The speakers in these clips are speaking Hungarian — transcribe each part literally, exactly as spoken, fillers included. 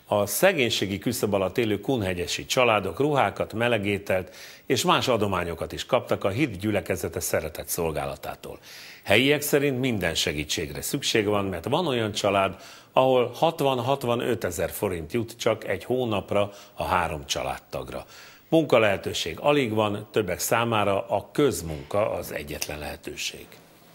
A szegénységi küszöb alatt élő kunhegyesi családok ruhákat, melegételt és más adományokat is kaptak a Hit Gyülekezete szeretett szolgálatától. Helyiek szerint minden segítségre szükség van, mert van olyan család, ahol hatvan-hatvanöt ezer forint jut csak egy hónapra a három családtagra. Munkalehetőség alig van, többek számára a közmunka az egyetlen lehetőség.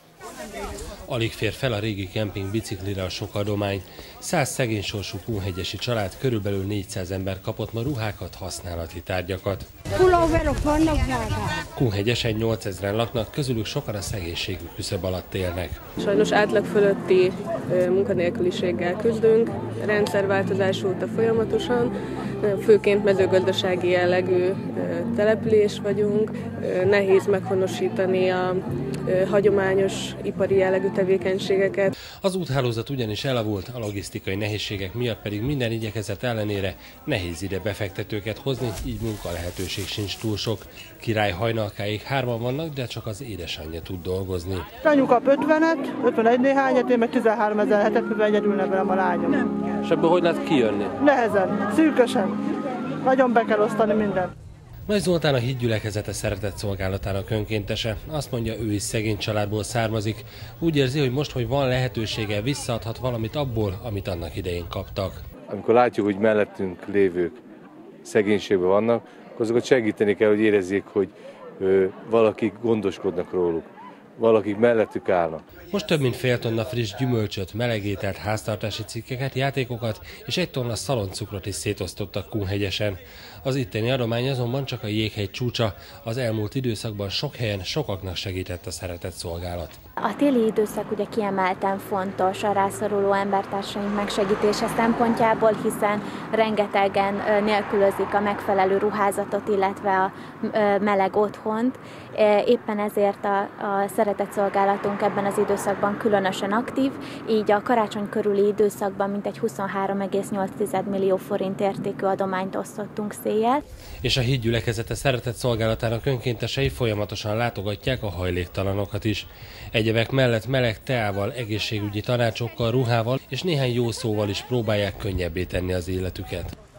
Alig fér fel a régi kemping biciklire a sok adomány. Száz szegénysorsú kunhegyesi család, körülbelül négyszáz ember kapott ma ruhákat, használati tárgyakat. Pulóverok vannak, drágák. Kunhegyesen nyolcezren laknak, közülük sokan a szegénységi küszöb alatt élnek. Sajnos átlag fölötti munkanélküliséggel küzdünk, rendszerváltozás óta folyamatosan, főként mezőgazdasági jellegű település vagyunk, nehéz meghonosítani a hagyományos ipari jellegű tevékenységeket. Az úthálózat ugyanis elavult, a logisztikai nehézségek miatt pedig minden igyekezet ellenére nehéz ide befektetőket hozni, így munkalehetőség sincs túl sok. Király hajnalkáig hárman vannak, de csak az édesanyja tud dolgozni. Anyu kap ötvenet, ötvenegy néhányat, én meg tizenhárom ezer hetet, mivel egyedül nevelem a lányom. És ebből hogy lehet kijönni? Nehezen, szűkösen. Nagyon be kell osztani mindent. Nagy Zoltán a Hit Gyülekezete szeretett szolgálatának önkéntese. Azt mondja, ő is szegény családból származik. Úgy érzi, hogy most, hogy van lehetősége, visszaadhat valamit abból, amit annak idején kaptak. Amikor látjuk, hogy mellettünk lévők szegénységben vannak, akkor azokat segíteni kell, hogy érezzék, hogy ö, valakik gondoskodnak róluk, valakik mellettük állnak. Most több mint fél tonna friss gyümölcsöt, melegételt, háztartási cikkeket, játékokat és egy tonna szaloncukrot is szétosztottak Kunhegyesen. Az itteni adomány azonban csak a jéghegy csúcsa. Az elmúlt időszakban sok helyen sokaknak segített a szeretett szolgálat. A téli időszak ugye kiemelten fontos a rászoruló embertársaink megsegítése szempontjából, hiszen rengetegen nélkülözik a megfelelő ruházatot, illetve a meleg otthont. Éppen ezért a, a szeretett szolgálatunk ebben az időszakban különösen aktív, így a karácsony körüli időszakban mintegy huszonhárom egész nyolc millió forint értékű adományt osztottunk széjjel. És a Hit Gyülekezete szeretett szolgálatának önkéntesei folyamatosan látogatják a hajléktalanokat is. Egyebek mellett meleg teával, egészségügyi tanácsokkal, ruhával és néhány jó szóval is próbálják könnyebbé tenni az életüket.